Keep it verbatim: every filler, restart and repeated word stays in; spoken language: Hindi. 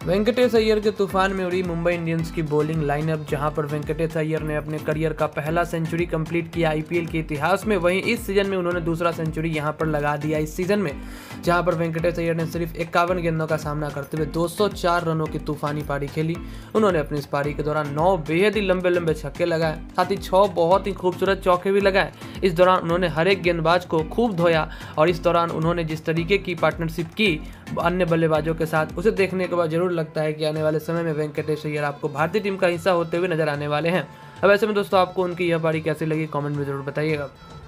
वेंकटेश अय्यर के तूफान में उड़ी मुंबई इंडियंस की बॉलिंग लाइनअप, जहां पर वेंकटेश अय्यर ने अपने करियर का पहला सेंचुरी कंप्लीट किया आईपीएल के इतिहास में। वहीं इस सीजन में उन्होंने दूसरा सेंचुरी यहां पर लगा दिया इस सीजन में, जहां पर वेंकटेश अय्यर ने सिर्फ इक्यावन गेंदों का सामना करते हुए दो सौ चार रनों की तूफानी पारी खेली। उन्होंने अपनी इस पारी के दौरान नौ बेहद ही लंबे लंबे छक्के लगाए, साथ ही छह बहुत ही खूबसूरत चौके भी लगाए। इस दौरान उन्होंने हर एक गेंदबाज को खूब धोया और इस दौरान उन्होंने जिस तरीके की पार्टनरशिप की अन्य बल्लेबाजों के साथ, उसे देखने के बाद जरूर लगता है कि आने वाले समय में वेंकटेश अय्यर आपको भारतीय टीम का हिस्सा होते हुए नजर आने वाले हैं। अब ऐसे में दोस्तों आपको उनकी यह पारी कैसी लगी कमेंट में जरूर बताइएगा।